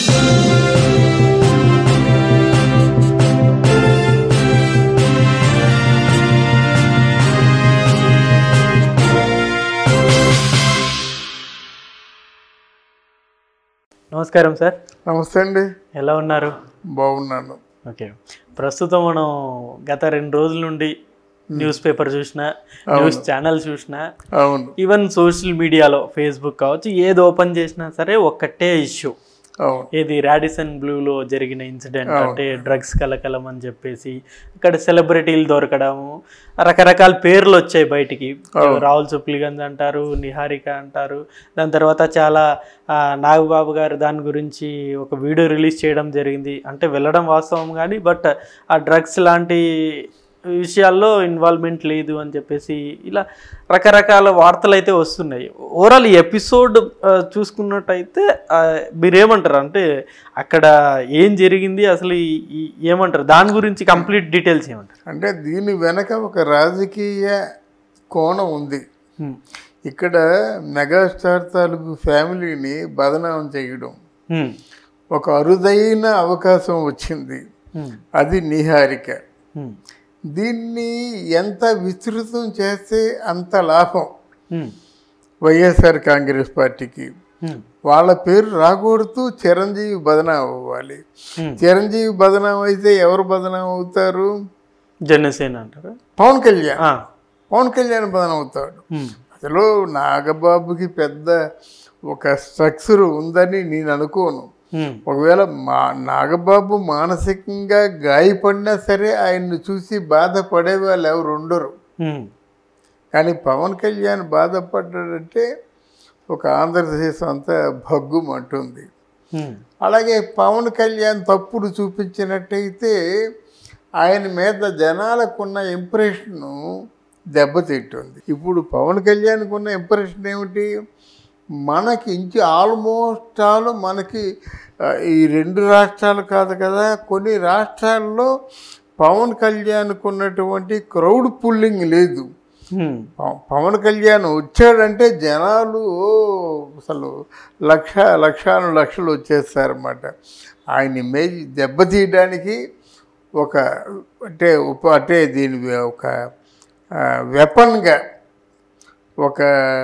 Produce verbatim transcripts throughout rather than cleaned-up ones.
నమస్కారం సార్. నమస్తే అండి. ఎలా ఉన్నారు? బాగున్నాను. ఓకే, ప్రస్తుతం మనం గత రెండు రోజుల నుండి న్యూస్ పేపర్ చూసినా, న్యూస్ ఛానల్ చూసినా, ఈవెన్ సోషల్ మీడియాలో ఫేస్బుక్ కావచ్చు, ఏది ఓపెన్ చేసినా సరే ఒక్కటే ఇష్యూ, ఏది రాడిసన్ బ్లూలో జరిగిన ఇన్సిడెంట్. అంటే డ్రగ్స్ కలకలం అని చెప్పేసి ఇక్కడ సెలబ్రిటీలు దొరకడము, రకరకాల పేర్లు వచ్చాయి బయటికి. రాహుల్ సుప్లిగంజ్ అంటారు, నిహారిక అంటారు. దాని తర్వాత చాలా నాగబాబు గారు దాని గురించి ఒక వీడియో రిలీజ్ చేయడం జరిగింది. అంటే వెళ్ళడం వాస్తవం కానీ బట్ ఆ డ్రగ్స్ లాంటి విషయాల్లో ఇన్వాల్వ్మెంట్ లేదు అని చెప్పేసి ఇలా రకరకాల వార్తలు అయితే వస్తున్నాయి. ఓవరాల్ ఈ ఎపిసోడ్ చూసుకున్నట్టయితే మీరేమంటారు? అంటే అక్కడ ఏం జరిగింది అసలు ఏమంటారు? దాని గురించి కంప్లీట్ డీటెయిల్స్ ఏమంటారు? అంటే దీని వెనక ఒక రాజకీయ కోణం ఉంది. ఇక్కడ మెగాస్టార్ తాలూకు ఫ్యామిలీని బదనామం చేయడం ఒక అరుదైన అవకాశం వచ్చింది. అది నిహారిక. దీన్ని ఎంత విస్తృతం చేస్తే అంత లాభం వైఎస్ఆర్ కాంగ్రెస్ పార్టీకి. వాళ్ళ పేరు రాకూడదు, చిరంజీవి బదనాం అవ్వాలి. చిరంజీవి బదనాం అయితే ఎవరు బదనాం అవుతారు? జనసేన అంటారు. పవన్ కళ్యాణ్. పవన్ కళ్యాణ్ బదనాం అవుతాడు. అసలు నాగబాబుకి పెద్ద ఒక స్ట్రక్చర్ ఉందని నేను అనుకోను. ఒకవేళ మా నాగబాబు మానసికంగా గాయపడినా సరే ఆయన్ని చూసి బాధపడే వాళ్ళు ఎవరు ఉండరు. కానీ పవన్ కళ్యాణ్ బాధపడ్డాడంటే ఒక ఆంధ్రదేశం అంతా భగ్గుమంటుంది. అలాగే పవన్ కళ్యాణ్ తప్పుడు చూపించినట్టయితే ఆయన మీద జనాలకున్న ఇంప్రెషను దెబ్బతింటుంది. ఇప్పుడు పవన్ కళ్యాణ్కి ఉన్న ఇంప్రెషన్ ఏమిటి? మనకి ఇంచి ఆల్మోస్ట్ ఆల్ మనకి ఈ రెండు రాష్ట్రాలు కాదు కదా, కొన్ని రాష్ట్రాల్లో పవన్ కళ్యాణ్కు ఉన్నటువంటి క్రౌడ్ పుల్లింగ్ లేదు. పవన్ కళ్యాణ్ వచ్చాడంటే జనాలు అసలు లక్ష లక్షలు లక్షలు వచ్చేస్తారన్నమాట. ఆయన ఇమేజ్ దెబ్బతీయడానికి ఒక అంటే ఉప అంటే దీని ఒక వెపన్గా, ఒక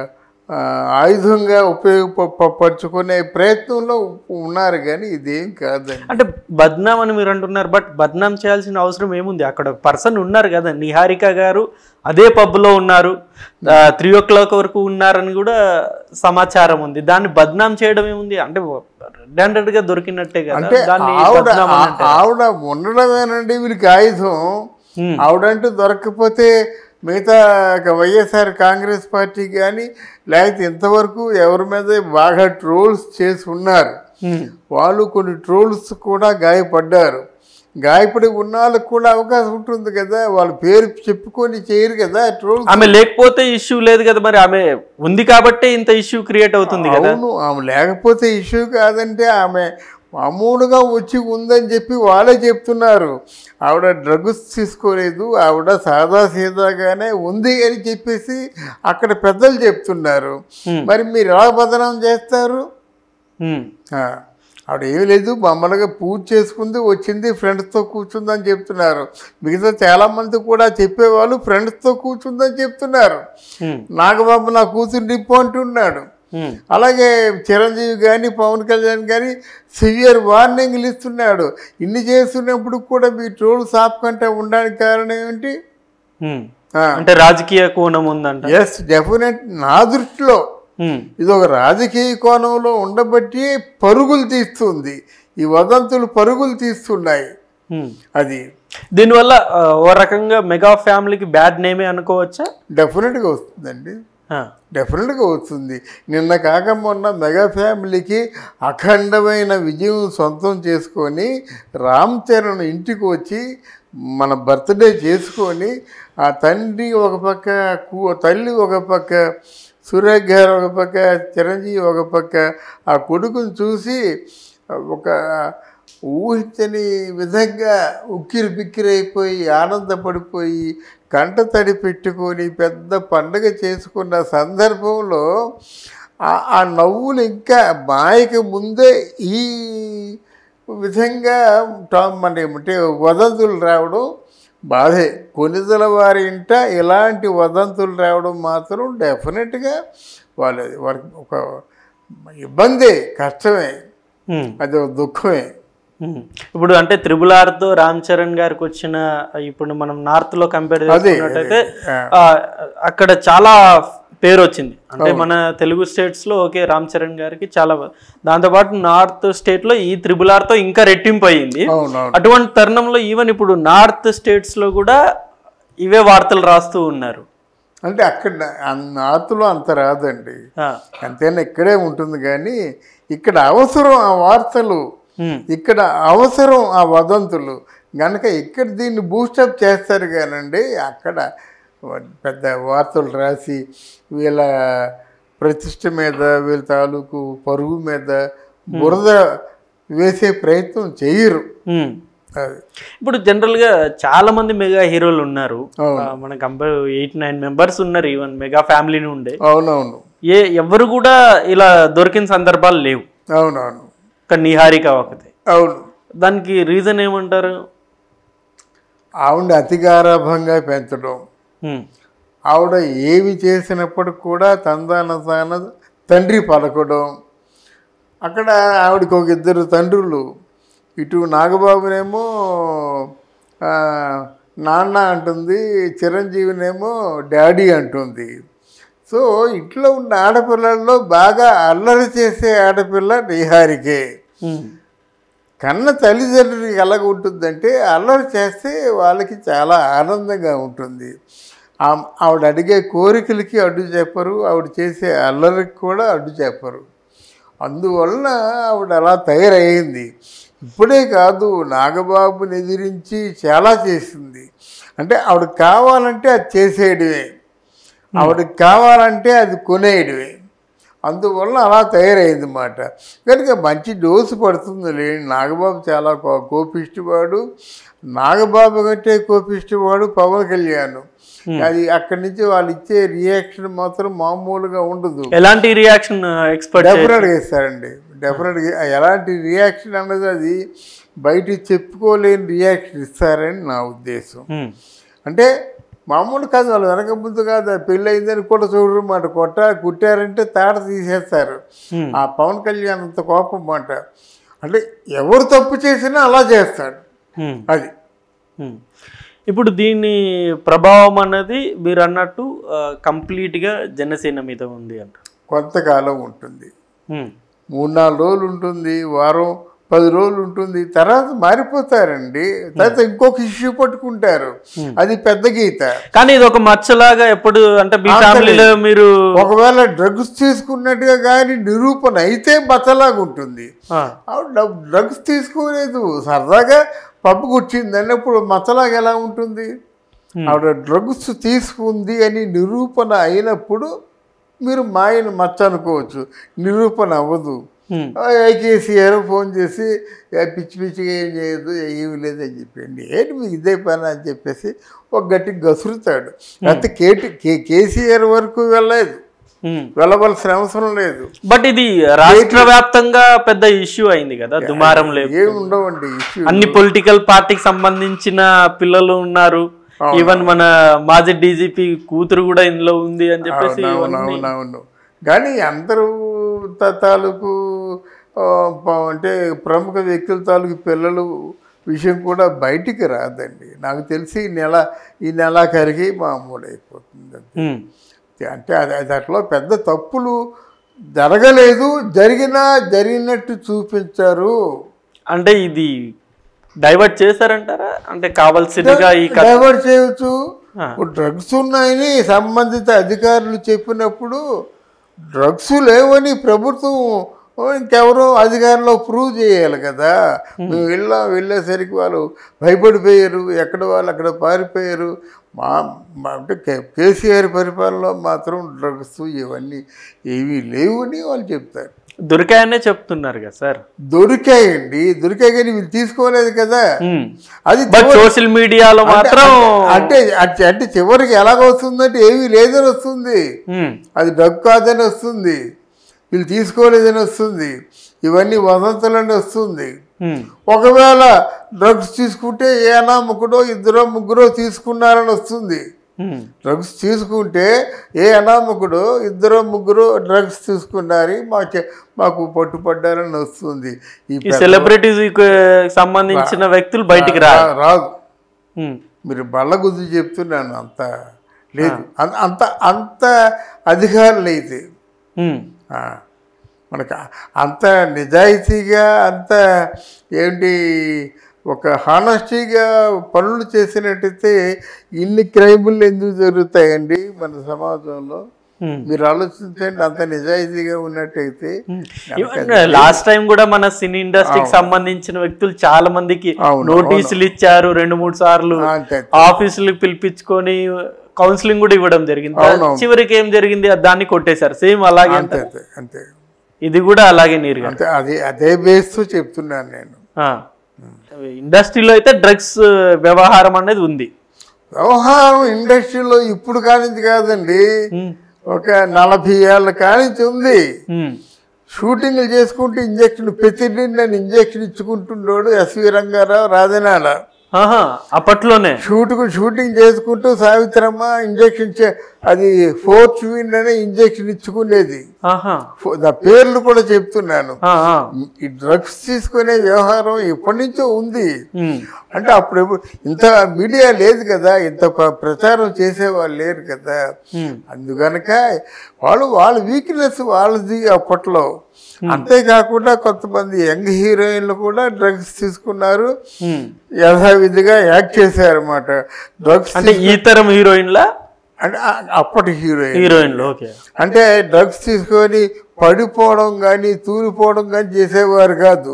ఆయుధంగా ఉపయోగపరచుకునే ప్రయత్నంలో ఉన్నారు. కానీ ఇదేం కాదండి. అంటే బద్నాం అని మీరు అంటున్నారు, బట్ బద్నాం చేయాల్సిన అవసరం ఏముంది? అక్కడ పర్సన్ ఉన్నారు కదా, నిహారిక గారు అదే పబ్లో ఉన్నారు, త్రీ ఓ క్లాక్ వరకు ఉన్నారని కూడా సమాచారం ఉంది. దాన్ని బద్నాం చేయడం ఏముంది? అంటే రెడ్ గా దొరికినట్టే కదా. అంటే ఆవిడ ఆవిడ ఉండడమేనండి వీరికి ఆయుధం. ఆవిడంటూ దొరకకపోతే మిగతా వైఎస్ఆర్ కాంగ్రెస్ పార్టీ కానీ లేకపోతే ఇంతవరకు ఎవరి మీద బాగా ట్రోల్స్ చేసి ఉన్నారు. వాళ్ళు కొన్ని ట్రోల్స్ కూడా గాయపడ్డారు. గాయపడి ఉన్న వాళ్ళకు కూడా అవకాశం ఉంటుంది కదా, వాళ్ళ పేరు చెప్పుకొని చేయరు కదా ట్రోల్స్. ఆమె లేకపోతే ఇష్యూ లేదు కదా, మరి ఆమె ఉంది కాబట్టి ఇంత ఇష్యూ క్రియేట్ అవుతుంది కదా. అవును, ఆమె లేకపోతే ఇష్యూ కాదంటే ఆమె మామూలుగా వచ్చి ఉందని చెప్పి వాళ్ళే చెప్తున్నారు. ఆవిడ డ్రగ్స్ తీసుకోలేదు, ఆవిడ సాదా సీదాగానే ఉంది అని చెప్పేసి అక్కడ పెద్దలు చెప్తున్నారు. మరి మీరు ఎలా బదనాం చేస్తారు? ఆవిడ ఏమి లేదు, మామూలుగా పూజ చేసుకుంది, వచ్చింది, ఫ్రెండ్స్తో కూర్చుందని చెప్తున్నారు. మిగతా చాలామంది కూడా చెప్పేవాళ్ళు ఫ్రెండ్స్తో కూర్చుందని చెప్తున్నారు. నాగబాబు నా కూతురు నిప్పు అంటున్నాడు. అలాగే చిరంజీవి కానీ పవన్ కళ్యాణ్ కానీ సివియర్ వార్నింగ్లు ఇస్తున్నాడు. ఇన్ని చేస్తున్నప్పుడు కూడా మీ ట్రోల్స్ ఆపకుండా ఉండడానికి కారణం ఏంటి? అంటే రాజకీయ కోణం ఉందంట. Yes, definite. నా దృష్టిలో ఇది ఒక రాజకీయ కోణంలో ఉండబట్టి పరుగులు తీస్తుంది. ఈ వదంతులు పరుగులు తీస్తున్నాయి. అది దీనివల్ల ఓ రకంగా మెగా ఫ్యామిలీకి బ్యాడ్ నేమే అనుకోవచ్చా? డెఫినెట్గా వస్తుందండి, డెఫినెట్గా వస్తుంది. నిన్న కాక మొన్న మెగా ఫ్యామిలీకి అఖండమైన విజయం సొంతం చేసుకొని రామ్ చరణ్ ఇంటికి వచ్చి మన బర్త్డే చేసుకొని ఆ తండ్రి ఒక పక్క, తల్లి ఒక పక్క, సురేఖ్ గారు ఒక పక్క, చిరంజీవి ఒక పక్క ఆ కొడుకుని చూసి ఒక ఊహించని విధంగా ఉక్కిరి బిక్కిరైపోయి ఆనందపడిపోయి కంట తడి పెట్టుకొని పెద్ద పండుగ చేసుకున్న సందర్భంలో ఆ నవ్వులు ఇంకా మాయకి ముందే ఈ విధంగా మన ఏమంటే వదంతులు రావడం బాధే. కొనిదల వారి ఇంట ఇలాంటి వదంతులు రావడం మాత్రం డెఫినెట్గా వాళ్ళు వారికి ఒక ఇబ్బందే, కష్టమే, అది దుఃఖమే. ఇప్పుడు అంటే త్రిబుల్ ఆర్తో రామ్ చరణ్ గారికి వచ్చిన, ఇప్పుడు మనం నార్త్లో కంపేర్ చేసుకున్నట్టయితే అక్కడ చాలా పేరు వచ్చింది. అంటే మన తెలుగు స్టేట్స్లో ఓకే రామ్ చరణ్ గారికి చాలా, దాంతోపాటు నార్త్ స్టేట్లో ఈ త్రిబుల్ ఆర్తో ఇంకా రెట్టింపు అయ్యింది. అటువంటి తరుణంలో ఈవెన్ ఇప్పుడు నార్త్ స్టేట్స్లో కూడా ఇవే వార్తలు రాస్తూ ఉన్నారు. అంటే అక్కడ నార్త్లో అంత రాదండి, అంతేనా ఇక్కడే ఉంటుంది. కానీ ఇక్కడ అవసరం ఆ వార్తలు, ఇక్కడ అవసరం ఆ వదంతులు కనుక ఇక్కడ దీన్ని బూస్టప్ చేస్తారు కానండి. అక్కడ పెద్ద వార్తలు రాసి వీళ్ళ ప్రతిష్ట మీద, వీళ్ళ తాలూకు పరుగు మీద బురద వేసే ప్రయత్నం చేయరు. ఇప్పుడు జనరల్గా చాలా మంది మెగా హీరోలు ఉన్నారు, మన కంపేర్ ఎయిట్ నైన్ మెంబర్స్ ఉన్నారు ఈవెన్ మెగా ఫ్యామిలీ నుండి. అవునవును. ఏ ఎవరు కూడా ఇలా దొరికిన సందర్భాలు లేవు. అవునవును. కానీ నిహారిక ఒకతే. అవును. దానికి రీజన్ ఏమంటారు? ఆవిడ అతిగారాభంగా పెంచడం, ఆవిడ ఏమి చేసినప్పటికి కూడా తందాన తాన తండ్రి పలకడం. అక్కడ ఆవిడకి ఒక ఇద్దరు తండ్రులు, ఇటు నాగబాబునేమో నాన్న అంటుంది, చిరంజీవినేమో డాడీ అంటుంది. సో ఇంట్లో ఉన్న ఆడపిల్లల్లో బాగా అల్లరి చేసే ఆడపిల్ల నిహారికే. కన్న తల్లిదండ్రులకి ఎలాగ ఉంటుందంటే అల్లరి చేస్తే వాళ్ళకి చాలా ఆనందంగా ఉంటుంది. ఆవిడ అడిగే కోరికలకి అడ్డు చెప్పరు, ఆవిడ చేసే అల్లరికి కూడా అడ్డు చెప్పరు. అందువలన ఆవిడ అలా తయారయ్యింది. ఇప్పుడే కాదు, నాగబాబుని ఎదిరించి చాలా చేసింది. అంటే ఆవిడకి కావాలంటే అది చేసేయడమే, ఆవిడకి కావాలంటే అది కొనేయడమే. అందువల్ల అలా తయారైంది అన్నమాట. కనుక మంచి డోసు పడుతుంది లేని. నాగబాబు చాలా కోపిష్టివాడు, నాగబాబు కంటే కోపిష్టివాడు పవన్ కళ్యాణ్. అది అక్కడి నుంచి వాళ్ళు ఇచ్చే రియాక్షన్ మాత్రం మామూలుగా ఉండదు. ఎలాంటి రియాక్షన్ ఎక్స్పెక్ట్ డెఫినెట్గా ఇస్తారండి, డెఫినెట్గా. ఎలాంటి రియాక్షన్ అన్నది అది బయట చెప్పుకోలేని రియాక్షన్ ఇస్తారని నా ఉద్దేశం. అంటే మామూలు కాదు, వాళ్ళు వెనక ముందు కాదు, పెళ్ళి అయిందని కూడా చూడరు మాట. కొట్ట కుట్టారంటే తాట తీసేస్తారు. ఆ పవన్ కళ్యాణ్ అంత కోపం మాట. అంటే ఎవరు తప్పు చేసినా అలా చేస్తాడు. అది ఇప్పుడు దీని ప్రభావం అన్నది మీరు అన్నట్టు కంప్లీట్గా జనసేన మీద ఉంది అంట. కొంతకాలం ఉంటుంది, మూడు నాలుగు రోజులు ఉంటుంది, వారం పది రోజులు ఉంటుంది, తర్వాత మారిపోతారండి. తర్వాత ఇంకొక ఇష్యూ పట్టుకుంటారు, అది పెద్ద గీత. కానీ ఇది ఒక మచ్చలాగా ఎప్పుడు అంటే మీ ఫ్యామిలీలో మీరు ఒకవేళ డ్రగ్స్ తీసుకున్నట్టుగా కానీ నిరూపణ అయితే మచ్చలాగా ఉంటుంది. డ్రగ్స్ తీసుకోలేదు, సరదాగా పబ్బుకు వచ్చింది అన్నప్పుడు మచ్చలాగా ఎలా ఉంటుంది? ఆవిడ డ్రగ్స్ తీసుకుంది అని నిరూపణ అయినప్పుడు మీరు మాయను మచ్చ అనుకోవచ్చు, నిరూపణ అవ్వదు. కేసీఆర్ ఫోన్ చేసి పిచ్చి పిచ్చిగా ఏం చేయదు, ఏమి లేదని చెప్పండి, ఏంటి మీకు ఇదే పని అని చెప్పేసి ఒక గట్టి గసురుతాడు. అయితే కేటీ కేసీఆర్ వరకు వెళ్ళలేదు, వెళ్ళవలసిన అవసరం లేదు. బట్ ఇది రాష్ట్ర వ్యాప్తంగా పెద్ద ఇష్యూ అయింది కదా, దుమారం లేదు. ఏమి ఉండవండి ఇష్యూ. అన్ని పొలిటికల్ పార్టీకి సంబంధించిన పిల్లలు ఉన్నారు, ఈవెన్ మన మాజీ డీజీపీ కూతురు కూడా ఇందులో ఉంది అని చెప్పేసి. అవునవును. కానీ అందరూ తాలూకు అంటే ప్రముఖ వ్యక్తుల తాలూకు పిల్లలు విషయం కూడా బయటికి రాదండి. నాకు తెలిసి ఈ నెల ఈ నెలాఖరికి మామూలు అయిపోతుంది. అంటే అది అది అట్లా పెద్ద తప్పులు జరగలేదు, జరిగినా జరిగినట్టు చూపించారు. అంటే ఇది డైవర్ట్ చేశారంటారా? అంటే కావాల్సిందిగా ఈ డైవర్ట్ చేయవచ్చు. డ్రగ్స్ ఉన్నాయని సంబంధిత అధికారులు చెప్పినప్పుడు డ్రగ్స్ లేవని ప్రభుత్వం ఇంకెవరో అధికారంలో ప్రూవ్ చేయాలి కదా. మేము వెళ్ళాం, వెళ్ళేసరికి వాళ్ళు భయపడిపోయారు, ఎక్కడ వాళ్ళు అక్కడ పారిపోయారు. మా అంటే కేసీఆర్ పరిపాలనలో మాత్రం డ్రగ్స్ ఇవన్నీ ఏమీ లేవు అని వాళ్ళు చెప్తారు. దొరికాయనే చెప్తున్నారు కదా సార్. దొరికాయండి, దొరికాయి కానీ వీళ్ళు తీసుకోలేదు కదా. అది సోషల్ మీడియాలో మాత్రం అంటే అంటే చివరికి ఎలాగ వస్తుందంటే ఏమీ లేదని వస్తుంది, అది డ్రగ్ కాదని వస్తుంది. వీళ్ళు తీసుకోలేదని వస్తుంది, ఇవన్నీ వదంతులని వస్తుంది. ఒకవేళ డ్రగ్స్ తీసుకుంటే ఏ అనామకుడో ఇద్దరో ముగ్గురో తీసుకున్నారని వస్తుంది. డ్రగ్స్ తీసుకుంటే ఏ అనామకుడు ఇద్దరు ముగ్గురు డ్రగ్స్ తీసుకున్నారు మాకు మాకు పట్టుపడ్డారని వస్తుంది. ఈ సెలబ్రిటీస్ సంబంధించిన వ్యక్తులు బయటికి రాదు. మీరు బళ్ళ గుద్ది చెప్తున్నాను, అంత లేదు, అంత అంత అధికారులు అయితే మనకు అంత నిజాయితీగా అంత ఏంటి ఒక హానెస్టీగా పనులు చేసినట్టయితే ఇన్ని క్రైములు ఎందుకు జరుగుతాయండి మన సమాజంలో? మీరు ఆలోచించండి. అంత నిజాయితీగా ఉన్నట్టయితే. లాస్ట్ టైం కూడా మన సినీ ఇండస్ట్రీకి సంబంధించిన వ్యక్తులు చాలా మందికి నోటీసులు ఇచ్చారు, రెండు మూడు సార్లు ఆఫీసులకు పిలిపించుకొని కౌన్సిలింగ్ కూడా ఇవ్వడం జరిగింది. చివరికి ఏం జరిగింది, దాన్ని కొట్టేశారు. సేమ్ అలాగే అంతే అంతే ఇది కూడా అలాగే నీరు. అంతే, అదే అదే బేస్తో చెప్తున్నాను నేను. ఇండస్ట్రీలో అయితే డ్రగ్స్ వ్యవహారం అనేది ఉంది. వ్యవహారం ఇండస్ట్రీలో ఇప్పుడు కానించి కాదండి, ఒక నలభై ఏళ్ళ కానించి ఉంది. షూటింగ్లు చేసుకుంటూ ఇంజక్షన్ ప్రతి నేను ఇంజక్షన్ ఇచ్చుకుంటున్నాడు ఎస్వి రంగారావు రాజనాల. అప్పట్లోనే షూట్కు షూటింగ్ చేసుకుంటూ సావిత్రమ్మ ఇంజక్షన్ అది ఫోర్త్ విన్ అనే ఇంజక్షన్ ఇచ్చుకునేది. పేర్లు కూడా చెప్తున్నాను. ఈ డ్రగ్స్ తీసుకునే వ్యవహారం ఎప్పటి నుంచో ఉంది. అంటే అప్పుడు ఇంత మీడియా లేదు కదా, ఇంత ప్రచారం చేసేవాళ్ళు లేరు కదా. అందుకనక వాళ్ళు వాళ్ళ వీక్నెస్ వాళ్ళది అప్పట్లో. అంతేకాకుండా కొంతమంది యంగ్ హీరోయిన్లు కూడా డ్రగ్స్ తీసుకున్నారు, యథావిధిగా యాక్ట్ చేశారు అన్నమాట. డ్రగ్స్ అంటే ఈ తరం హీరోయిన్ల అంటే అప్పటి హీరోయిన్ హీరోయిన్లు అంటే డ్రగ్స్ తీసుకొని పడిపోవడం కానీ తూలిపోవడం కానీ చేసేవారు కాదు,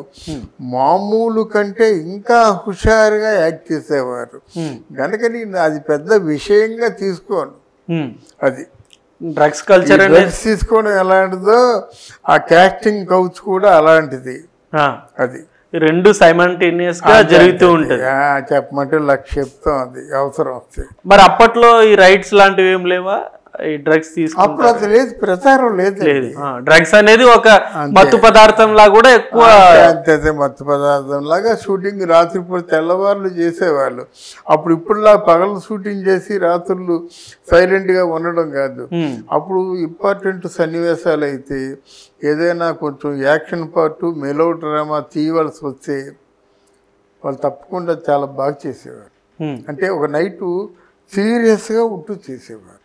మామూలు కంటే ఇంకా హుషారుగా యాక్ట్ చేసేవారు. కనుక నేను అది పెద్ద విషయంగా తీసుకోను. అది డ్రగ్స్ కల్చర్ డ్రగ్స్ తీసుకోవడం ఎలాంటిదో ఆ కాస్టింగ్ కౌచ్ కూడా అలాంటిది. అది రెండు సైమల్టేనియస్ గా జరుగుతూ ఉంటుంది. చెప్పమంటే లక్ష చెప్తాం, అది అవసరం వస్తుంది. మరి అప్పట్లో ఈ రైట్స్ లాంటివి ఏం లేవా? ఈ డ్రగ్స్ తీసుకుంటే అప్పుడు అది లేదు, ప్రచారం లేదు. డ్రగ్స్ అనేది ఒక మత్తు పదార్థం లాగా కూడా ఎక్కువ అంతే, మత్తు పదార్థం లాగా షూటింగ్ రాత్రిపూట తెల్లవారులు చేసేవాళ్ళు. అప్పుడు ఇప్పుడులా పగలు షూటింగ్ చేసి రాత్రులు సైలెంట్ గా ఉండడం కాదు. అప్పుడు ఇంపార్టెంట్ సన్నివేశాలు అయితే ఏదైనా కొంచెం యాక్షన్ పార్ట్ మెలో డ్రామా తీయవలసి వస్తే వాళ్ళు తప్పకుండా చాలా బాగా చేసేవారు. అంటే ఒక నైట్ సీరియస్గా ఉంటూ చేసేవారు.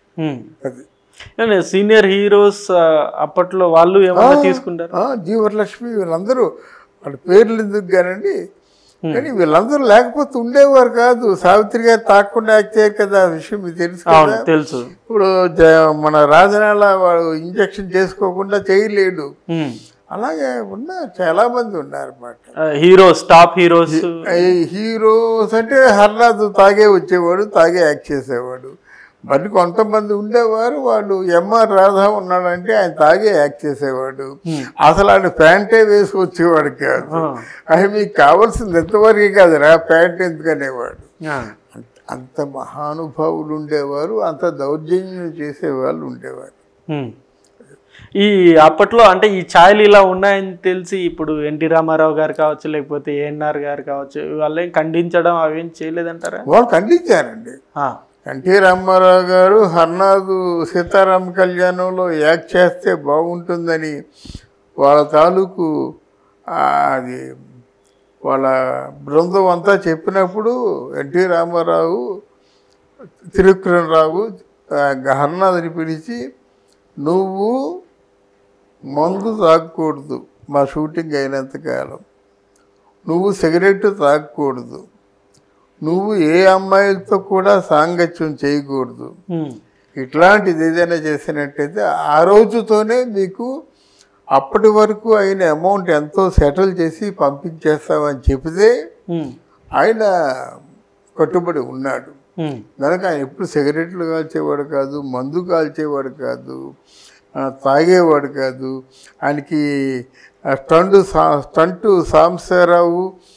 అది సీనియర్ హీరోస్ అప్పట్లో వాళ్ళు ఏమైనా తీసుకుంటారు. జీవరలక్ష్మి వీళ్ళందరూ వాళ్ళ పేర్లు ఎందుకు కానండి, కానీ వీళ్ళందరూ లేకపోతే ఉండేవారు కాదు. సావిత్రి గారు తాకుండా యాక్ట్ చేయరు కదా, ఆ విషయం మీకు తెలుసు కదా. తెలుసు. ఇప్పుడు మన రాజనాల వాడు ఇంజక్షన్ చేసుకోకుండా చేయలేడు. అలాగే ఉన్న చాలా మంది ఉన్నారు అన్నమాట హీరోస్, టాప్ హీరోస్. హీరోస్ అంటే హర్నాథ్ తాగే వచ్చేవాడు, తాగే యాక్ట్ చేసేవాడు. మరి కొంతమంది ఉండేవారు, వాళ్ళు ఎంఆర్ రాధా ఉన్నాడంటే ఆయన తాగే యాక్ట్ చేసేవాడు. అసలు ఆయన ప్యాంటే వేసి వచ్చేవాడు కాదు. అది మీకు కావాల్సింది ఎంతవరకే కాదురా ప్యాంట్ ఎందుకనేవాడు. అంత మహానుభావులు ఉండేవారు, అంత దౌర్జన్యం చేసేవాళ్ళు ఉండేవారు. ఈ అప్పట్లో అంటే ఈ ఛాయలు ఇలా ఉన్నాయని తెలిసి ఇప్పుడు ఎన్టీ రామారావు గారు కావచ్చు, లేకపోతే ఏఎన్ఆర్ గారు కావచ్చు, వాళ్ళేం ఖండించడం అవేం చేయలేదంటారా? వాళ్ళు ఖండించారండి. ఎన్టీ రామారావు గారు హర్నాథ్ సీతారామ కళ్యాణంలో యాక్ట్ చేస్తే బాగుంటుందని వాళ్ళ తాలూకు అది వాళ్ళ బృందం అంతా చెప్పినప్పుడు ఎన్టీ రామారావు తిరుక్కురణరావు హర్నాథ్ని పిలిచి, నువ్వు మందు తాగకూడదు మా షూటింగ్ అయినంతకాలం, నువ్వు సిగరెట్ తాగకూడదు, నువ్వు ఏ అమ్మాయిలతో కూడా సాంగత్యం చేయకూడదు, ఇట్లాంటిది ఏదైనా చేసినట్టయితే ఆ రోజుతోనే మీకు అప్పటి వరకు అయిన అమౌంట్ ఎంతో సెటిల్ చేసి పంపించేస్తామని చెబితే ఆయన కట్టుబడి ఉన్నాడు. కనుక ఆయన ఎప్పుడు సిగరెట్లు కాల్చేవాడు కాదు, మందు కాల్చేవాడు కాదు, తాగేవాడు కాదు. ఆయనకి స్టంటు స్టంటు సాంబశివరావు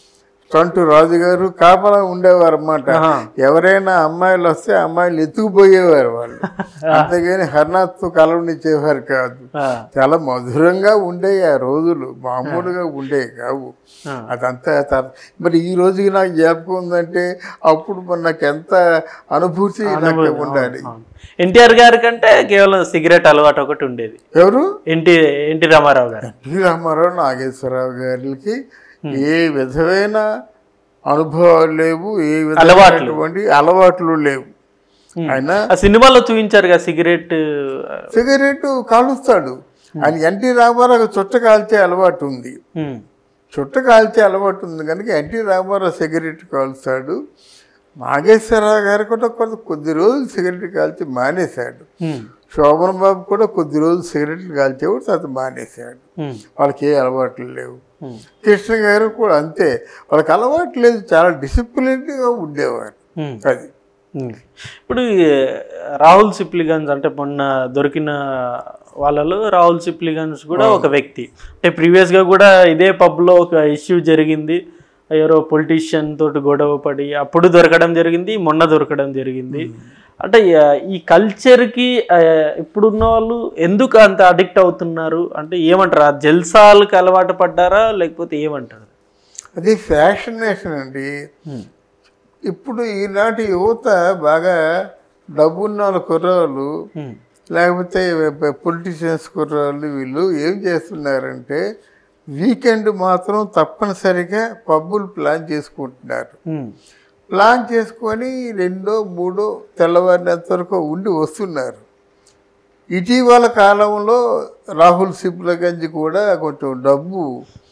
చంటు రాజు గారు కాపలా ఉండేవారు అన్నమాట. ఎవరైనా అమ్మాయిలు వస్తే అమ్మాయిలు ఎత్తుకుపోయేవారు వాళ్ళు, అంతేగాని హర్నాథ్తో కలవనిచ్చేవారు కాదు. చాలా మధురంగా ఉండేవి ఆ రోజులు, మామూలుగా ఉండేవి కావు. అదంతా మరి ఈ రోజుకి నాకు జ్ఞాపకం ఉందంటే అప్పుడు నాకు ఎంత అనుభూతి నాకు ఉండాలి. ఎన్టీఆర్ గారి కంటే కేవలం సిగరెట్ అలవాటు ఒకటి ఉండేది. ఎవరు? ఎన్టీ ఎన్టీ రామారావు గారు. ఎన్టీ రామారావు నాగేశ్వరరావు గారికి ఏ విధమైన అనుభవాలు లేవు, ఏ విధమైనటువంటి అలవాట్లు లేవు. ఆయన సినిమాలో చూపించారు కదా సిగరెట్ సిగరెట్ కాలుస్తాడు. ఆయన ఎన్టీ రామారావు చుట్ట కాల్చే అలవాటు ఉంది, చుట్ట కాల్చే అలవాటు ఉంది కనుక ఎన్టీ రామారావు సిగరెట్ కాలుస్తాడు. నాగేశ్వరరావు గారు కూడా కొంత కొద్ది రోజులు సిగరెట్ కాల్చి మానేశాడు. శోభన్ బాబు కూడా కొద్ది రోజులు సిగరెట్లు కాల్చేవాడు, తర్వాత మానేశాడు. వాళ్ళకి ఏ అలవాట్లు లేవు. కృష్ణ గారు కూడా అంతే, వాళ్ళకి అలవాటు లేదు, చాలా డిసిప్లిన్గా ఉండేవారు. అది ఇప్పుడు రాహుల్ సిప్లిగంజ్ అంటే మొన్న దొరికిన వాళ్ళలో రాహుల్ సిప్లిగంజ్ కూడా ఒక వ్యక్తి. అంటే ప్రీవియస్గా కూడా ఇదే పబ్లో ఒక ఇష్యూ జరిగింది, ఎవరో పొలిటీషియన్ తోటి గొడవ పడి అప్పుడు దొరకడం జరిగింది, మొన్న దొరకడం జరిగింది. అంటే ఈ కల్చర్కి ఇప్పుడున్న వాళ్ళు ఎందుకు అంత అడిక్ట్ అవుతున్నారు అంటే ఏమంటారు? ఆ జల్సాలకు అలవాటు పడ్డారా లేకపోతే ఏమంటారు? అది ఫ్యాషనేషన్ అండి. ఇప్పుడు ఈనాటి యువత బాగా డబ్బున్న కుర్రాళ్ళు లేకపోతే పొలిటీషియన్స్ కుర్రాళ్ళు వీళ్ళు ఏం చేస్తున్నారంటే వీకెండ్ మాత్రం తప్పనిసరిగా పబ్బులు ప్లాన్ చేసుకుంటున్నారు. ప్లాన్ చేసుకొని రెండో మూడో తెల్లవారినంత వరకు ఉండి వస్తున్నారు. ఇటీవల కాలంలో రాహుల్ సిప్లిగంజ్ కూడా కొంచెం డబ్బు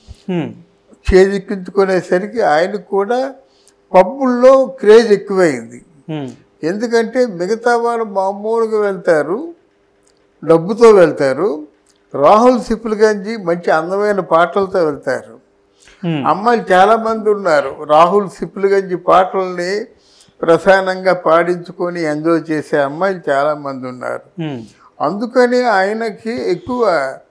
చేజిక్కించుకునేసరికి ఆయనకు కూడా పబ్బుల్లో క్రేజ్ ఎక్కువైంది. ఎందుకంటే మిగతా వాళ్ళు మామూలుగా వెళ్తారు, డబ్బుతో వెళ్తారు. రాహుల్ సిప్లిగంజ్ మంచి అందమైన పాటలతో వెళ్తారు. అమ్మాయిలు చాలామంది ఉన్నారు రాహుల్ సిప్లిగంజ్ పాటల్ని ప్రధానంగా పాడించుకొని ఎంజాయ్ చేసే అమ్మాయిలు చాలామంది ఉన్నారు. అందుకని ఆయనకి ఎక్కువ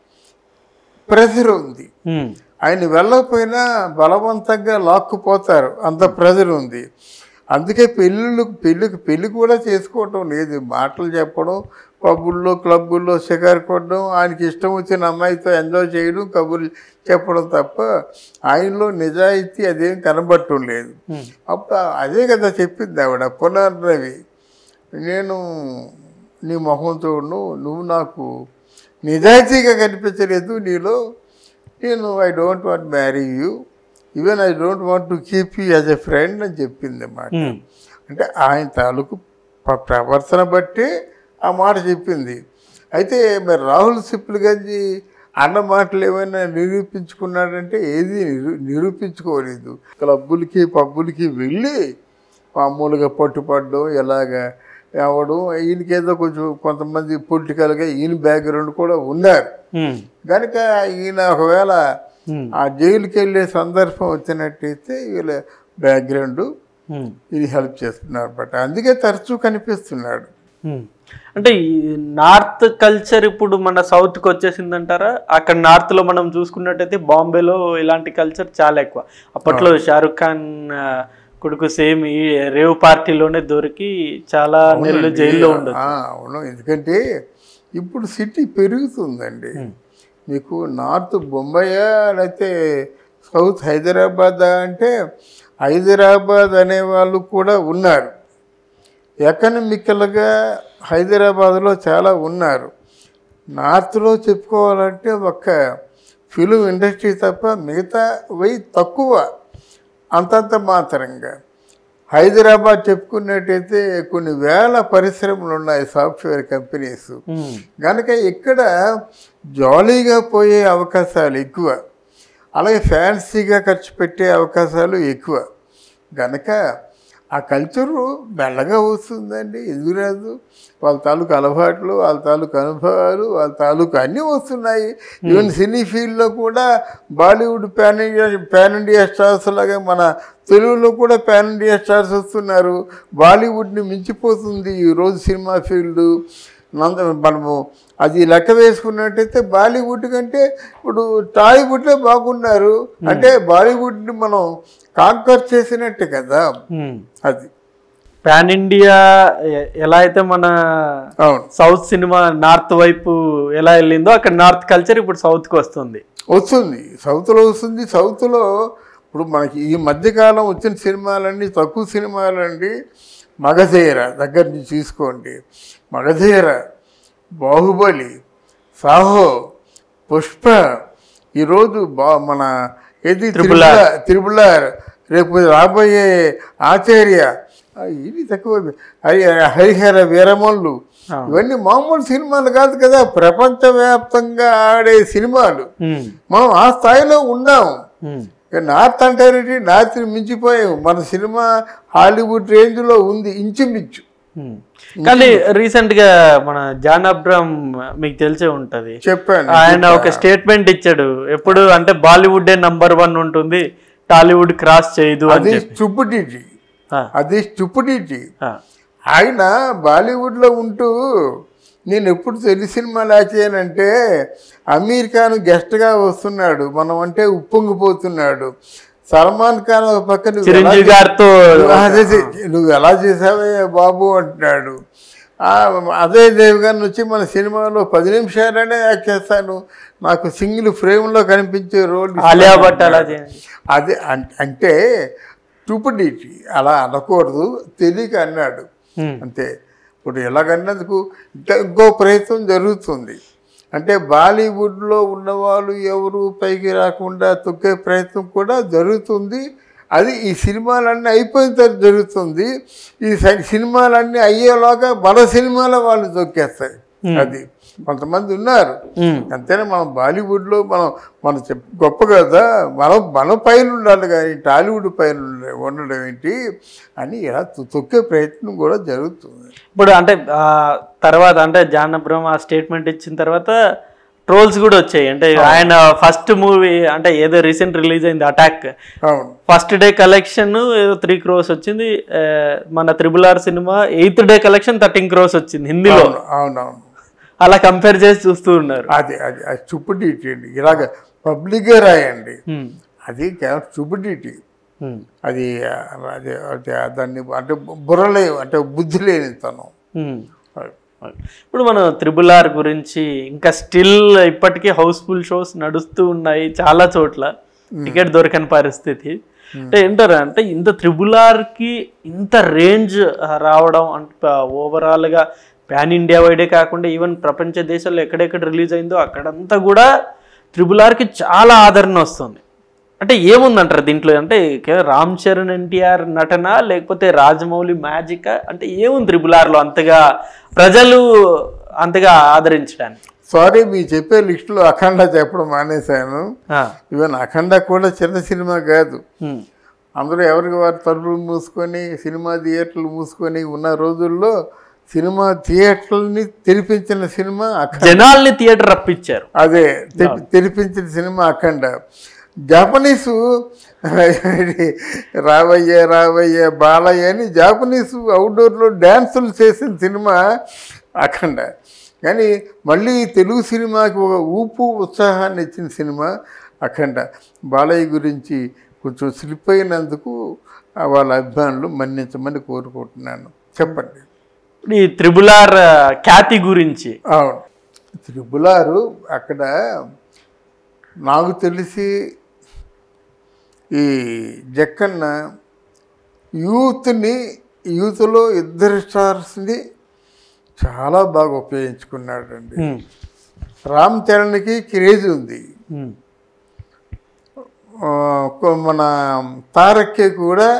ప్రెజర్ ఉంది. ఆయన వెళ్ళకపోయినా బలవంతంగా లాక్కుపోతారు, అంత ప్రెజర్ ఉంది. అందుకే పెళ్ళిళ్ళు పెళ్ళికి పెళ్ళి కూడా చేసుకోవటం లేదు, మాటలు చెప్పడం, పబ్బుల్లో క్లబ్బుల్లో షికారు కొట్టడం, ఆయనకి ఇష్టం వచ్చిన అమ్మాయితో ఎంజాయ్ చేయడం, కబుర్లు చెప్పడం తప్ప ఆయనలో నిజాయితీ అదేం కనబడటం లేదు. అప్పుడు అదే కదా చెప్పింది ఆవిడ పునర్నవి, నేను నీ మొహం చూడను, నువ్వు నాకు నిజాయితీగా కనిపించలేదు నీలో, నేను I don't want marry you, even I don't want to keep you as a friend అని చెప్పింది అన్నమాట. అంటే ఆయన తాలూకు ప్రవర్తన బట్టి ఆ మాట చెప్పింది. అయితే మరి రాహుల్ సిప్లిగంజ్ అన్న మాటలు ఏమైనా నిరూపించుకున్నాడంటే ఏది నిరూ నిరూపించుకోలేదు. క్లబ్బులకి పబ్బులకి వెళ్ళి మామూలుగా పట్టుపడడం ఎలాగా అవడం, ఈయనకేదో కొంచెం కొంతమంది పొలిటికల్గా ఈయన బ్యాక్గ్రౌండ్ కూడా ఉన్నారు కనుక ఈయన ఒకవేళ ఆ జైలుకి వెళ్ళే సందర్భం వచ్చినట్టయితే వీళ్ళ బ్యాక్గ్రౌండ్ ఇది హెల్ప్ చేస్తున్నారు అనమాట. అందుకే తరచూ కనిపిస్తున్నాడు. అంటే ఈ నార్త్ కల్చర్ ఇప్పుడు మన సౌత్కి వచ్చేసిందంటారా? అక్కడ నార్త్లో మనం చూసుకున్నట్టయితే బాంబేలో ఇలాంటి కల్చర్ చాలా ఎక్కువ. అప్పట్లో షారుఖ్ ఖాన్ కొడుకు సేమ్ ఈ రేవ్ పార్టీలోనే దొరికి చాలా నెలలు జైల్లో ఉండదు. అవును, ఎందుకంటే ఇప్పుడు సిటీ పెరుగుతుందండి. మీకు నార్త్ బొంబాయి లేకపోతే సౌత్ హైదరాబాద్ అంటే హైదరాబాద్ అనేవాళ్ళు కూడా ఉన్నారు. ఎకనామికల్గా హైదరాబాద్లో చాలా ఉన్నారు. నార్త్లో చెప్పుకోవాలంటే ఒక ఫిలిం ఇండస్ట్రీ తప్ప మిగతా వై తక్కువ, అంతంత మాత్రంగా. హైదరాబాద్ చెప్పుకున్నట్టయితే కొన్ని వేల పరిశ్రమలు ఉన్నాయి, సాఫ్ట్వేర్ కంపెనీస్. కనుక ఇక్కడ జాలీగా పోయే అవకాశాలు ఎక్కువ, అలాగే ఫ్యాన్సీగా ఖర్చు పెట్టే అవకాశాలు ఎక్కువ. కనుక ఆ కల్చరు మెల్లగా వస్తుందండి, ఎదురాదు. వాళ్ళ తాలూకు అలవాట్లు, వాళ్ళ తాలూకు అనుభవాలు, వాళ్ళ తాలూకు అన్నీ వస్తున్నాయి. ఈవెన్ సినీ ఫీల్డ్లో కూడా Bollywood pan India pan India stars లాగా మన తెలుగులో కూడా ప్యాన్ ఇండియా స్టార్స్ వస్తున్నారు. బాలీవుడ్ని మించిపోతుంది ఈరోజు సినిమా ఫీల్డ్. నంద మనము అది లెక్క వేసుకున్నట్టయితే బాలీవుడ్ కంటే ఇప్పుడు టాలీవుడ్లో బాగున్నారు అంటే బాలీవుడ్ని మనం కాంకర్ చేసినట్టే కదా. అది పాన్ ఇండియా ఎలా అయితే మన సౌత్ సినిమా నార్త్ వైపు ఎలా వెళ్ళిందో అక్కడ నార్త్ కల్చర్ ఇప్పుడు సౌత్కి వస్తుంది వస్తుంది సౌత్లో వస్తుంది. సౌత్లో ఇప్పుడు మనకి ఈ మధ్యకాలం వచ్చిన సినిమాలన్నీ తక్కువ సినిమాలండి. మగధీర దగ్గర నుంచి తీసుకోండి, మగధీర, బాహుబలి, సాహో, పుష్ప, ఈరోజు బా మన ఏది త్రిబుల్ ఆర్, రేపు రాబోయే ఆచార్య, ఇది తక్కువ హరి హరిహర వీరమల్లు, ఇవన్నీ మామూలు సినిమాలు కాదు కదా, ప్రపంచవ్యాప్తంగా ఆడే సినిమాలు. మనం ఆ స్థాయిలో ఉన్నాం. నార్త్ అంటారేంటి, నార్త్ని మించిపోయాము. మన సినిమా హాలీవుడ్ రేంజ్లో ఉంది ఇంచుమించు. కానీ రీసెంట్ గా మన జాన్ అబ్రహం మీకు తెలిసే ఉంటది, చెప్పాను, ఆయన ఒక స్టేట్మెంట్ ఇచ్చాడు. ఎప్పుడు అంటే బాలీవుడ్ నంబర్ వన్ ఉంటుంది, టాలీవుడ్ క్రాస్ చేయదు. అది స్టూపిడిటీ, అది స్టూపిడిటీ. ఆయన బాలీవుడ్లో ఉంటూ నేను ఎప్పుడు తెలుగు సినిమాలు ఆచానంటే అమీర్ ఖాన్ గెస్ట్గా వస్తున్నాడు, మనం అంటే ఉప్పొంగిపోతున్నాడు. సల్మాన్ ఖాన్ ఒక పక్కన అదే నువ్వు ఎలా చేసావే బాబు అంటున్నాడు. అదే దేవగన్ వచ్చి మన సినిమాలో పది నిమిషాలనే యాక్ట్ చేస్తాను, నాకు సింగిల్ ఫ్రేమ్లో కనిపించే రోల్ అదే అంటే స్టూపిడిటీ. అలా అనకూడదు, తెలియక అన్నాడు అంతే. ఇప్పుడు ఎలాగన్నందుకు ఇంకా ఇంకో ప్రయత్నం జరుగుతుంది. అంటే బాలీవుడ్లో ఉన్నవాళ్ళు ఎవరు పైకి రాకుండా తొక్కే ప్రయత్నం కూడా జరుగుతుంది. అది ఈ సినిమాలన్నీ అయిపోయిన తర్వాత జరుగుతుంది. ఈ సినిమాలన్నీ అయ్యేలాగా మన సినిమాలో వాళ్ళు తొక్కేస్తాయి. అది కొంతమంది ఉన్నారు అంతేనా. మనం బాలీవుడ్లో మనం మనం చెప్ గొప్ప కదా, మనం మన పైన ఉండాలి కానీ టాలీవుడ్ పైన ఉండడం ఏంటి అని ఇలా తొక్కే ప్రయత్నం కూడా జరుగుతుంది. ఇప్పుడు అంటే తర్వాత అంటే జాన్ అబ్రహం ఆ స్టేట్మెంట్ ఇచ్చిన తర్వాత ట్రోల్స్ కూడా వచ్చాయి. అంటే ఆయన ఫస్ట్ మూవీ అంటే ఏదో రీసెంట్ రిలీజ్ అయింది అటాక్, ఫస్ట్ డే కలెక్షన్ ఏదో త్రీ క్రోర్స్ వచ్చింది. మన triple R cinema eighth day collection thirteen crores వచ్చింది హిందీలో. అవునవును, అలా కంపేర్ చేసి చూస్తూ ఉన్నారు. అది అది అది స్టూపిడిటీ అండి. ఇలాగ పబ్లిక్గా రాయండి, అది కేవలం స్టూపిడిటీ. అది అది అది దాన్ని అంటే బుర్రలే అంటే బుద్ధి లేని తనం. ఇప్పుడు మనం త్రిబుల్ ఆర్ గురించి ఇంకా స్టిల్ ఇప్పటికీ హౌస్ఫుల్ షోస్ నడుస్తూ ఉన్నాయి చాలా చోట్ల, టికెట్ దొరకని పరిస్థితి. అంటే ఏంటారా అంటే ఇంత త్రిబుల్ ఆర్కి ఇంత రేంజ్ రావడం అంటే ఓవరాల్గా పాన్ ఇండియా వైడే కాకుండా ఈవెన్ ప్రపంచ దేశాల్లో ఎక్కడెక్కడ రిలీజ్ అయిందో అక్కడంతా కూడా త్రిబుల్ ఆర్కి చాలా ఆదరణ వస్తుంది. అంటే ఏముందంటారు దీంట్లో? అంటే రామ్ చరణ్ ఎన్టీఆర్ నటన లేకపోతే రాజమౌళి మ్యాజిక్ అంటే ఏముంది త్రిబుల్ ఆర్లో అంతగా ప్రజలు అంతగా ఆదరించడానికి? సారీ, మీరు చెప్పే లిస్టులో అఖండ చెప్పడం మానేశాను. ఈవెన్ అఖండ కూడా చిన్న సినిమా కాదు. అందరూ ఎవరికి వారి తలుపులు మూసుకొని సినిమా థియేటర్లు మూసుకొని ఉన్న రోజుల్లో సినిమా థియేటర్ని తెరిపించిన సినిమా అఖండ. జనాల్ని థియేటర్ రప్పించారు. అదే తెరిపించిన సినిమా అఖండ. జాపనీసు రావయ్య రావయ్య బాలయ్య అని జాపనీసు అవుట్డోర్లో డ్యాన్సులు చేసిన సినిమా అఖండ. కానీ మళ్ళీ తెలుగు సినిమాకి ఒక ఊపు ఉత్సాహాన్ని ఇచ్చిన సినిమా అఖండ. బాలయ్య గురించి కొంచెం స్లిప్ అయినందుకు వాళ్ళ అభిమానులు మన్నించమని కోరుకుంటున్నాను. చెప్పండి ఈ త్రిబుల్ ఆర్ ఖ్యాతి గురించి. అవును, త్రిబుల్ ఆరు అక్కడ నాకు తెలిసి ఈ జక్కన్న యూత్ని యూత్లో ఇద్దరు స్టార్స్ని చాలా బాగా ఉపయోగించుకున్నాడండి. రామ్ చరణ్కి క్రేజ్ ఉంది, మన తారక్కి కూడా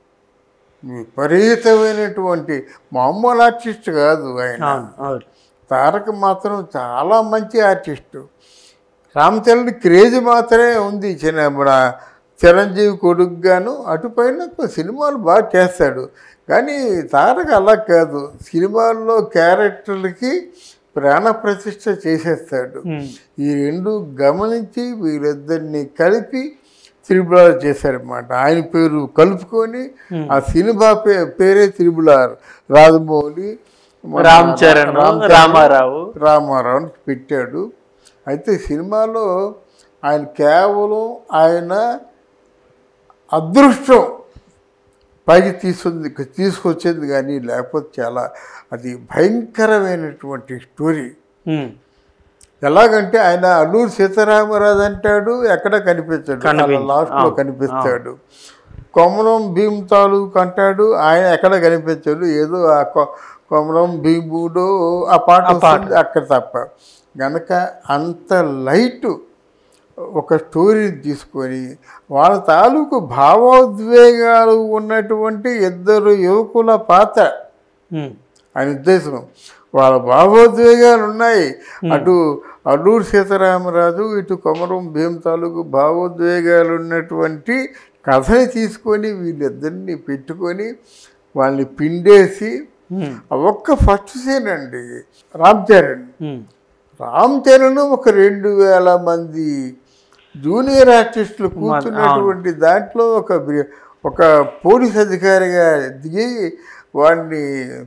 విపరీతమైనటువంటి మామూలు ఆర్టిస్ట్ కాదు ఆయన. తారక్ మాత్రం చాలా మంచి ఆర్టిస్టు. రామ్ చరణ్ క్రేజ్ మాత్రమే ఉంది. చిన్న మన చిరంజీవి కొడుకుగాను అటుపైన సినిమాలు బాగా చేస్తాడు. కానీ తారక్ అలా కాదు, సినిమాల్లో క్యారెక్టర్లకి ప్రాణ ప్రతిష్ఠ చేసేస్తాడు. ఈ రెండు గమనించి వీరిద్దరిని కలిపి త్రిబుల్ ఆర్ చేశారన్నమాట. ఆయన పేరు కలుపుకొని ఆ సినిమా పే పేరే త్రిబుల్ ఆర్. రాజమౌళి, రామ్ చరణ్ రామారావు రామారావు పెట్టాడు. అయితే సినిమాలో ఆయన కేవలం ఆయన అదృష్టం పైకి తీసుకుంది తీసుకొచ్చేది కానీ లేకపోతే చాలా అది భయంకరమైనటువంటి స్టోరీ. ఎలాగంటే ఆయన అల్లూరి సీతారామరాజు అంటాడు, ఎక్కడ కనిపించాడు, లాస్ట్లో కనిపిస్తాడు. కొమరం భీమ్ తాలూకు అంటాడు, ఆయన ఎక్కడ కనిపించాడు, ఏదో ఆ కొమరం భీముడు ఆ పాట వస్తుంది అక్కడ తప్ప. గనక అంత లైట్ ఒక స్టోరీని తీసుకొని వాళ్ళ తాలూకు భావోద్వేగాలు ఉన్నటువంటి ఇద్దరు యువకుల పాత్ర ఆయన ఉద్దేశం. వాళ్ళ భావోద్వేగాలు ఉన్నాయి. అటు అల్లూరి సీతారామరాజు, ఇటు కొమరం భీమ్ తాలూకు భావోద్వేగాలు ఉన్నటువంటి కథని తీసుకొని వీళ్ళిద్దరిని పెట్టుకొని వాళ్ళని పిండేసి ఒక్క ఫస్ట్ సీన్ అండి. రామ్ చరణ్ రామ్ చరణ్ ఒక రెండు వేల మంది జూనియర్ ఆర్టిస్టులు కూర్చున్నటువంటి దాంట్లో ఒక ఒక పోలీస్ అధికారిగా దిగి వాడిని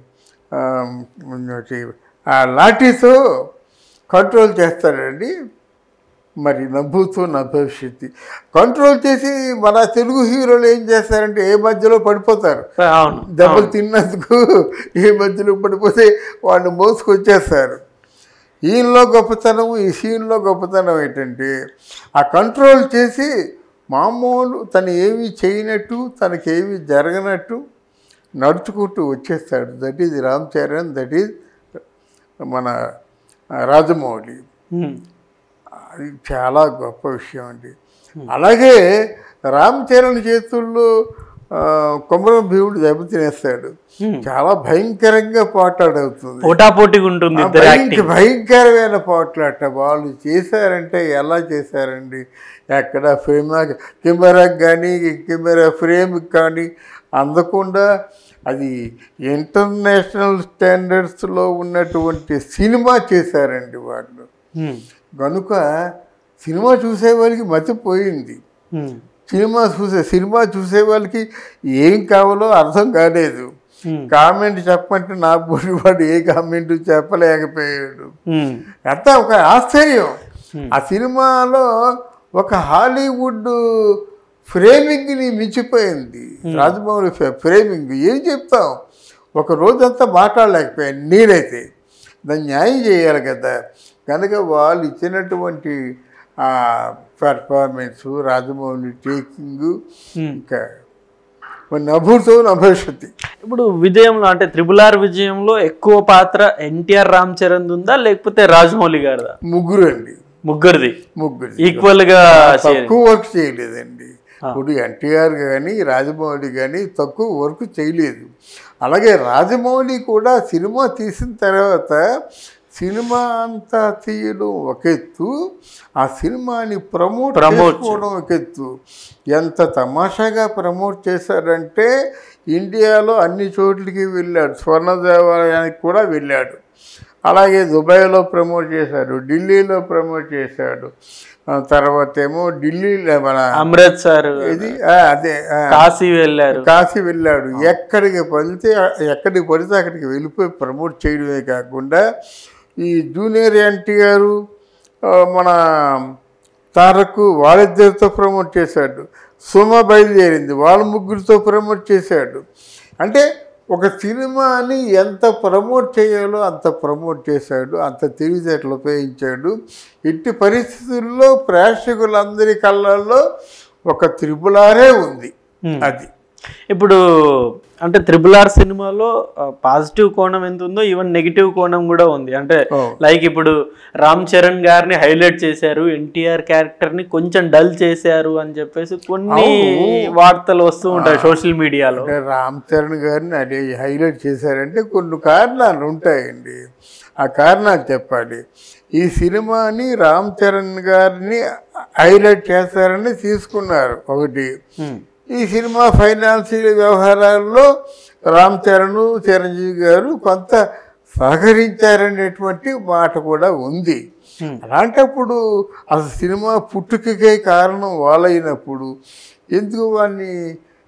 ఆ లాఠీతో కంట్రోల్ చేస్తాడండి. మరి నవ్వుతో నా భవిష్యత్తు కంట్రోల్ చేసి మన తెలుగు హీరోలు ఏం చేస్తారంటే ఏ మధ్యలో పడిపోతారు, దెబ్బలు తిన్నందుకు ఏ మధ్యలో పడిపోతే వాడిని మోసుకొచ్చేస్తారు. ఈయనలో గొప్పతనం, ఈ సీన్లో గొప్పతనం ఏంటంటే ఆ కంట్రోల్ చేసి మామూలు తను ఏమీ చేయనట్టు, తనకేమీ జరగనట్టు నడుచుకుంటూ వచ్చేస్తాడు. That is Ram Charan, that is మన రాజమౌళి. అది చాలా గొప్ప విషయం అండి. అలాగే రామ్ చరణ్ చేతుల్లో కొమరం భీముడు దెబ్బతినేస్తాడు. చాలా భయంకరంగా పోట్లాడవుతుంది, పోటాపోటీగా ఉంటుంది, భయంకరమైన పోట్లాట. వాళ్ళు చేశారంటే ఎలా చేశారండి, ఎక్కడ ఫ్రేమ్ కెమెరాకి కానీ కెమెరా ఫ్రేమ్కి కానీ అందకుండా అది ఇంటర్నేషనల్ స్టాండర్డ్స్లో ఉన్నటువంటి సినిమా చేశారండి వాళ్ళు. కనుక సినిమా చూసే వాళ్ళకి మతిపోయింది. సినిమా చూసే సినిమా చూసే వాళ్ళకి ఏం కావాలో అర్థం కాలేదు. కామెంట్ చెప్పమంటే నా వాడు ఏ కామెంట్ చెప్పలేకపోయాడు. అంతా ఒక ఆశ్చర్యం. ఆ సినిమాలో ఒక హాలీవుడ్ ఫ్రేమింగ్ని మించిపోయింది రాజమౌళి ఫ్రేమింగ్. ఏం చెప్తాం, ఒక రోజంతా మాట్లాడలేకపోయాను నేనైతే. దాన్ని న్యాయం చేయాలి కదా. కనుక వాళ్ళు ఇచ్చినటువంటి ఆ పెర్ఫార్మెన్సు, రాజమౌళి టేకింగ్, ఇంకా నభూతో నభవిష్యతి. ఇప్పుడు విజయంలో అంటే త్రిబుల్ ఆర్ విజయంలో ఎక్కువ పాత్ర ఎన్టీఆర్ రామ్ చరణ్ ఉందా లేకపోతే రాజమౌళి గారిదా? ముగ్గురు అండి, ముగ్గురిది ముగ్గురు ఈక్వల్ గా తక్కువ వర్క్ చేయలేదండి. ఇప్పుడు ఎన్టీఆర్ కానీ రాజమౌళి కానీ తక్కువ వర్క్ చేయలేదు. అలాగే రాజమౌళి కూడా సినిమా తీసిన తర్వాత సినిమా అంతా తీయడం ఒక ఎత్తు, ఆ సినిమాని ప్రమోట్ చేసుకోవడం ఒక ఎత్తు. ఎంత తమాషాగా ప్రమోట్ చేశారంటే ఇండియాలో అన్ని చోట్లకి వెళ్ళాడు, స్వర్ణ దేవాలయానికి కూడా వెళ్ళాడు. అలాగే దుబాయ్లో ప్రమోట్ చేశాడు, ఢిల్లీలో ప్రమోట్ చేశాడు. తర్వాత ఏమో ఢిల్లీలో మన అమృత్సర్ ఇది అదే కాశీ వెళ్ళారు కాశీ వెళ్ళాడు ఎక్కడికి పడితే ఎక్కడికి పడితే అక్కడికి వెళ్ళిపోయి ప్రమోట్ చేయడమే కాకుండా ఈ జూనియర్ ఎన్టీఆర్ మన తారక్ వాళ్ళిద్దరితో ప్రమోట్ చేశాడు. సుమ బయలుదేరింది, వాళ్ళ ముగ్గురితో ప్రమోట్ చేశాడు. అంటే ఒక సినిమాని ఎంత ప్రమోట్ చేయాలో అంత ప్రమోట్ చేశాడు, అంత తెలివితేటలు ఉపయోగించాడు. ఇట్టి పరిస్థితుల్లో ప్రేక్షకులందరి కళ్ళల్లో ఒక త్రిబుల్ ఆరే ఉంది. అది ఇప్పుడు అంటే త్రిబుల్ ఆర్ సినిమాలో పాజిటివ్ కోణం ఎంత ఉందో ఈవెన్ నెగిటివ్ కోణం కూడా ఉంది. అంటే లైక్ ఇప్పుడు రామ్ చరణ్ గారిని హైలైట్ చేశారు, ఎన్టీఆర్ క్యారెక్టర్ ని కొంచెం డల్ చేశారు అని చెప్పేసి కొన్ని వార్తలు వస్తూ ఉంటాయి సోషల్ మీడియాలో. రామ్ చరణ్ గారిని అదే హైలైట్ చేశారంటే కొన్ని కారణాలు ఉంటాయండి. ఆ కారణాలు చెప్పాలి. ఈ సినిమాని రామ్ చరణ్ గారిని హైలైట్ చేస్తారని తీసుకున్నారు ఒకటి. ఈ సినిమా ఫైనాన్షియల్ వ్యవహారాల్లో రామ్ చరణ్ చిరంజీవి గారు కొంత సహకరించారనేటువంటి మాట కూడా ఉంది. అలాంటప్పుడు అసలు సినిమా పుట్టుకకే కారణం వాళ్ళైనప్పుడు ఎందుకు వాడిని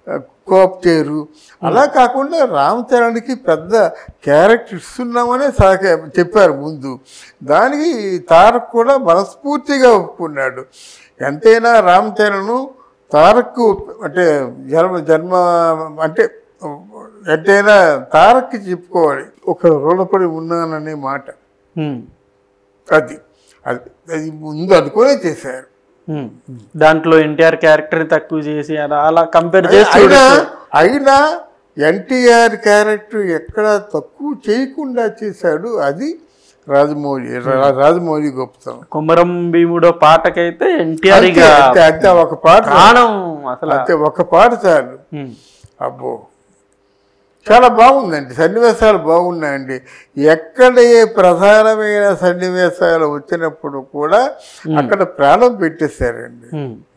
కోప్ చేయరు. అలా కాకుండా రామ్ చరణ్కి పెద్ద క్యారెక్టర్ ఇస్తున్నామనే సాక చెప్పారు ముందు. దానికి తారక్ కూడా మనస్ఫూర్తిగా ఒప్పుకున్నాడు. ఎంతైనా రామ్ చరణ్ తారక్ అంటే జన్మ జన్మ అంటే ఎంతైనా తారక్కి చెప్పుకోవాలి, ఒక రుణపడి ఉన్నాననే మాట. అది అది అది ముందు అనుకునే చేశారు. దాంట్లో ఎన్టీఆర్ క్యారెక్టర్ తక్కువ చేసి అలా అలా కంపేర్ చేసి అయినా అయినా ఎన్టీఆర్ క్యారెక్టర్ ఎక్కడ తక్కువ చేయకుండా చేశాడు. అది రాజమౌళి రాజమౌళి గొప్పతనం. కొమరం భీముడో పాటకైతే ఎన్టీఆర్ అంతే ఒక పాట అసలు అంతే ఒక పాట చాలు. అబ్బో చాలా బాగుందండి, సన్నివేశాలు బాగున్నాయండి. ఎక్కడ ఏ ప్రధానమైన సన్నివేశాలు వచ్చినప్పుడు కూడా అక్కడ ప్రాణం పెట్టేశారండి.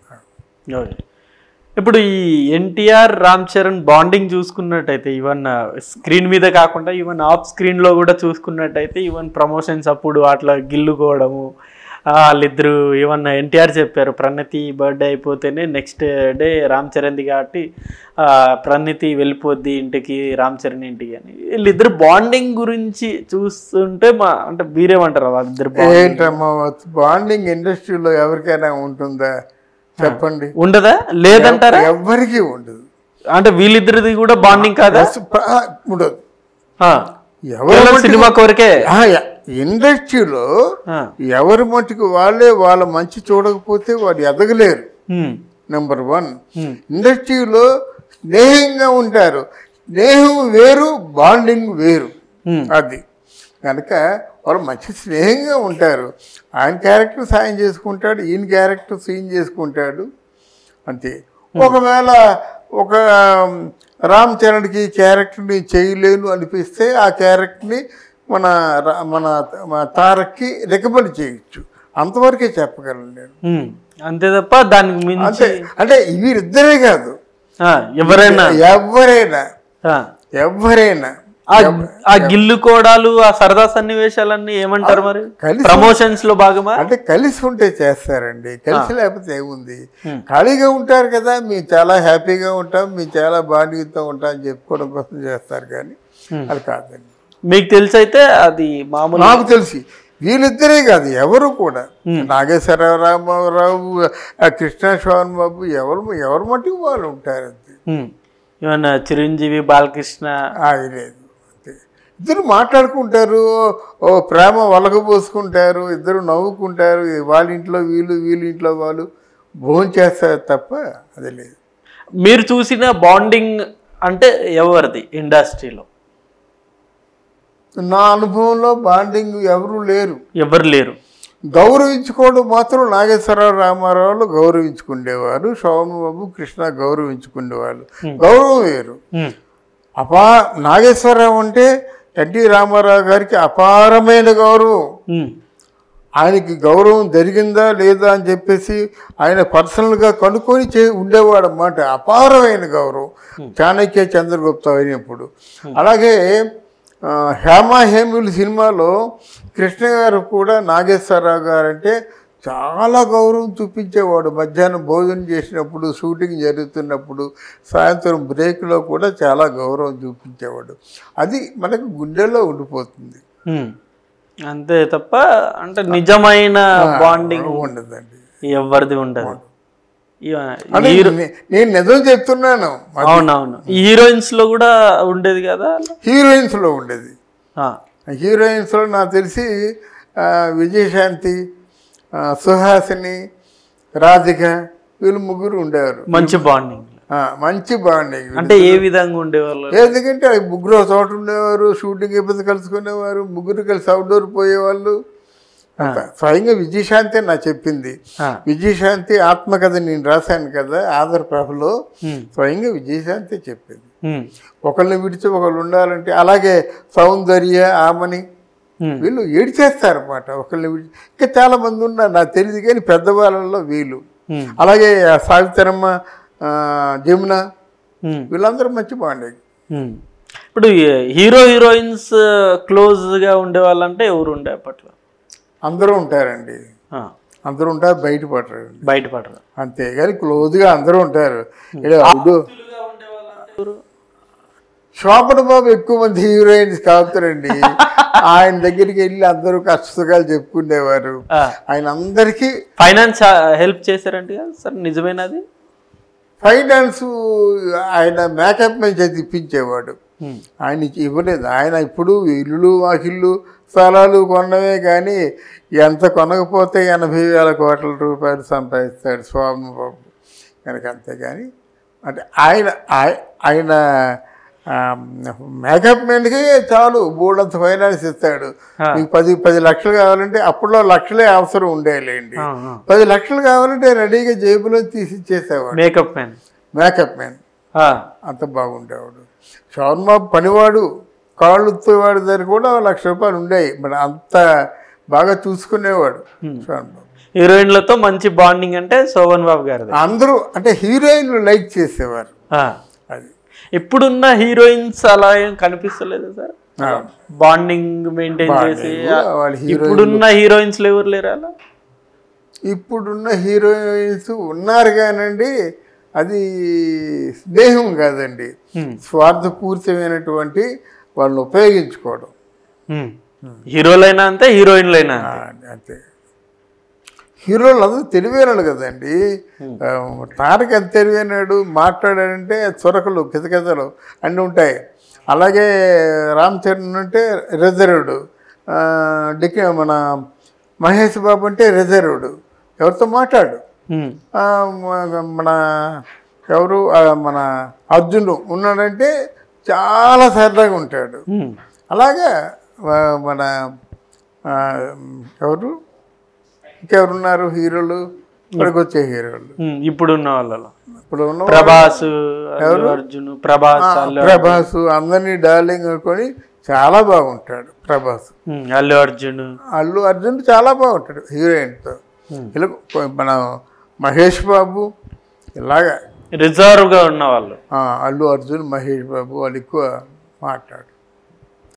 ఇప్పుడు ఈ ఎన్టీఆర్ రామ్ చరణ్ బాండింగ్ చూసుకున్నట్టయితే ఈవెన్ స్క్రీన్ మీద కాకుండా ఈవెన్ ఆఫ్ స్క్రీన్లో కూడా చూసుకున్నట్టయితే ఈవెన్ ప్రమోషన్స్ అప్పుడు అట్లా గిల్లుకోవడము, వాళ్ళిద్దరు ఏమన్నా ఎన్టీఆర్ చెప్పారు ప్రణతి బర్త్డే అయిపోతేనే నెక్స్ట్ డే రామ్ చరణ్ది కాబట్టి ప్రణతి వెళ్ళిపోద్ది ఇంటికి రామ్ చరణ్ ఇంటికి అని. వీళ్ళిద్దరు బాండింగ్ గురించి చూస్తుంటే మా అంటే మీరేమంటారు వాళ్ళిద్దరు బాండింగ్ ఇండస్ట్రీలో ఎవరికైనా ఉంటుందా చెప్పండి? ఉండదా? లేదంటారా? ఎవరికి ఉండదు. అంటే వీళ్ళిద్దరిది కూడా బాండింగ్ కాదా? ఉండదు. ఎవరు సినిమా కోరికే ఇండస్ట్రీలో ఎవరి మట్టుకు వాళ్ళే వాళ్ళ మంచి చూడకపోతే వాడు ఎదగలేరు. Number one. ఇండస్ట్రీలో స్నేహంగా ఉంటారు, స్నేహం వేరు బాండింగ్ వేరు. అది కనుక వాళ్ళు మంచి స్నేహంగా ఉంటారు. ఆయన క్యారెక్టర్ సాయం చేసుకుంటాడు, ఈయన క్యారెక్టర్ సీన్ చేసుకుంటాడు అంతే. ఒకవేళ ఒక రామ్ చరణ్కి క్యారెక్టర్ని చేయలేను అనిపిస్తే ఆ క్యారెక్టర్ని మన మన తారక్కి రికమెండ్ చేయొచ్చు, అంతవరకే చెప్పగలను నేను. అంతే తప్ప దానికి మించి అంటే వీరిద్దరే కాదు, ఎవరైనా ఎవరైనా ఎవరైనా ఆ గిల్లుకోవడాలు ఆ సరదా సన్నివేశాలన్నీ ఏమంటారు మరి? ప్రమోషన్స్ లో భాగమా? అంటే కలిసి ఉంటే చేస్తారండి, కలిసి లేకపోతే ఏముంది. ఖాళీగా ఉంటారు కదా, మేము చాలా హ్యాపీగా ఉంటాం, మేము చాలా బాధ్యతతో ఉంటాం అని చెప్పుకోవడం కోసం చేస్తారు, కానీ అది కాదండి. మీకు తెలిసి అయితే అది మామూలు? నాకు తెలిసి వీళ్ళిద్దరే కాదు ఎవరు కూడా, నాగేశ్వరరావు, రామారావు, కృష్ణ, శోభన్ బాబు, ఎవరు ఎవరు మట్టుకు వాళ్ళు ఉంటారు అంతే. ఏమన్నా చిరంజీవి, బాలకృష్ణ లేదు అంతే. ఇద్దరు మాట్లాడుకుంటారు, ఓ ప్రేమ వలగబోసుకుంటారు, ఇద్దరు నవ్వుకుంటారు, వాళ్ళ ఇంట్లో వీళ్ళు వీళ్ళ ఇంట్లో వాళ్ళు భోజనం చేస్తారు తప్ప అది లేదు. మీరు చూసిన బాండింగ్ అంటే ఎవరిది ఇండస్ట్రీలో? నా అనుభవంలో బాండింగ్ ఎవరు లేరు, ఎవరు లేరు. గౌరవించుకోవడం మాత్రం నాగేశ్వరరావు, రామారావులు గౌరవించుకునేవారు, శోభన్ బాబు, కృష్ణ గౌరవించుకునేవాళ్ళు. గౌరవం వేరు. అపా నాగేశ్వరరావు అంటే ఎన్టీ రామారావు గారికి అపారమైన గౌరవం. ఆయనకి గౌరవం జరిగిందా లేదా అని చెప్పేసి ఆయన పర్సనల్గా కనుక్కొని చే ఉండేవాడు అన్నమాట. అపారమైన గౌరవం చాణక్య, చంద్రగుప్త అయినప్పుడు. అలాగే హేమ హేములు సినిమాలో కృష్ణ గారు కూడా నాగేశ్వరరావు గారు అంటే చాలా గౌరవం చూపించేవాడు. మధ్యాహ్నం భోజనం చేసినప్పుడు, షూటింగ్ జరుగుతున్నప్పుడు, సాయంత్రం బ్రేక్లో కూడా చాలా గౌరవం చూపించేవాడు. అది మనకు గుండెల్లో ఉండిపోతుంది అంతే తప్ప అంటే నిజమైన బాండింగ్ ఉండదండి, ఎవరిది ఉండదు. నేను నిజం చెప్తున్నాను. అవునవును, హీరోయిన్స్ లో కూడా ఉండేది కదా. హీరోయిన్స్ లో ఉండేది. హీరోయిన్స్ లో నాకు తెలిసి విజయశాంతి, సుహాసిని, రాధిక వీళ్ళు ముగ్గురు ఉండేవారు. మంచి బాండింగ్. మంచి బాండింగ్ అంటే ఏ విధంగా ఉండేవాళ్ళు? ఎందుకంటే ముగ్గురు చోట ఉండేవారు, షూటింగ్ ఎప్పుడు కలుసుకునేవారు, ముగ్గురు కలిసి అవుట్డోర్ పోయేవాళ్ళు. స్వయంగా విజయశాంతి నాకు చెప్పింది. విజయశాంతి ఆత్మకథ నేను రాశాను కదా ఆంధ్రప్రభలో, స్వయంగా విజయశాంతి చెప్పింది. ఒకళ్ళని విడిచి ఒకళ్ళు ఉండాలంటే, అలాగే సౌందర్య, ఆమని వీళ్ళు ఏడిచేస్తారన్నమాట ఒకళ్ళని విడిచి. ఇంకా చాలా మంది ఉన్నారు నాకు తెలియదు, కానీ పెద్దవాళ్ళలో వీళ్ళు. అలాగే సావిత్రమ్మ, జమున వీళ్ళందరూ మంచి బాండింగ్. ఇప్పుడు హీరో హీరోయిన్స్ క్లోజ్ గా ఉండే వాళ్ళంటే ఎవరు ఉండే అప్పట్లో? అందరూ ఉంటారండి, అందరూ ఉంటారు, బయటపడరు బయటపడరు అంతే, కానీ క్లోజ్గా అందరూ ఉంటారు. శోభన్ బాబు ఎక్కువ మంది హీరోయిన్స్ కావుతారండి. ఆయన దగ్గరికి వెళ్ళి అందరూ కష్టసుఖాలు చెప్పుకునేవారు. ఆయన అందరికీ ఫైనాన్స్ హెల్ప్ చేశారంటే సార్, నిజమేనది? ఫైనాన్స్ ఆయన మేకప్ నుంచి ఇప్పించేవాడు, ఆయన ఇవ్వలేదు. ఆయన ఇప్పుడు ఇల్లు వాకిళ్ళు స్థలాలు కొన్నవే కానీ ఎంత కొనకపోతే ఎనభై వేల కోట్ల రూపాయలు సంపాదిస్తాడు స్వామి బాబు కనుక. అంతేగాని అంటే ఆయన ఆయన మేకప్ మ్యాన్కి చాలు బోర్డంత ఫైనాన్స్ ఇస్తాడు. మీకు పది పది లక్షలు కావాలంటే అప్పట్లో లక్షలే అవసరం ఉండేలేండి. పది లక్షలు కావాలంటే రెడీగా జేబులో తీసి ఇచ్చేసేవాడు మేకప్ మ్యాన్. మేకప్ మ్యాన్ అంత బాగుండేవాడు. శోభన్ బాబు పనివాడు, కాళ్ళు వాడి దగ్గర కూడా లక్ష రూపాయలు ఉండేవి. మరి అంత బాగా చూసుకునేవాడు శోభన్ బాబు. హీరోయిన్లతో మంచి బాండింగ్ అంటే శోభన్ బాబు గారు. అందరూ అంటే హీరోయిన్లు లైక్ చేసేవారు. అది ఇప్పుడున్న హీరోయిన్స్ అలా ఏం కనిపిస్తలేదు సార్, బాండింగ్ మెయింటైన్ చేసి. ఇప్పుడున్న హీరోయిన్స్ ఎవరు లేరు అలా? ఇప్పుడున్న హీరోయిన్స్ ఉన్నారు కానండి, అది స్నేహం కాదండి, స్వార్థపూరితమైనటువంటి వాళ్ళని ఉపయోగించుకోవడం. హీరోలైనా అంతే, హీరోయిన్లైనా అంతే. హీరోలు అందరూ తెలివైనాడు కదండి. తారక్ ఎంత తెలివైనాడు, మాట్లాడాడంటే చొరకలు కితకితలు అన్నీ ఉంటాయి. అలాగే రామ్ చరణ్ అంటే రిజర్వ్డ్, డిక్ మన మహేష్ బాబు అంటే రిజర్వ్డ్, ఎవరితో మాట్లాడు. మన ఎవరు మన అర్జున్ ఉన్నాడంటే చాలా సరదాగా ఉంటాడు. అలాగే మన ఎవరు ఇంకెవరున్నారు హీరోలు, ఇక్కడికి వచ్చే హీరోలు ఇప్పుడున్న వాళ్ళలో? ఇప్పుడు ఉన్న ప్రభాస్, అర్జున్, ప్రభాస్ ప్రభాస్ అందరినీ డార్లింగ్ అనుకొని చాలా బాగుంటాడు ప్రభాస్. అల్లు అర్జున్ అల్లు అర్జున్ చాలా బాగుంటాడు హీరోయిన్తో. ఇలా మన మహేష్ బాబు ఇలాగా రిజర్వ్గా ఉన్న వాళ్ళు అల్లు అర్జున్, మహేష్ బాబు వాళ్ళు ఎక్కువ మాట్లాడు.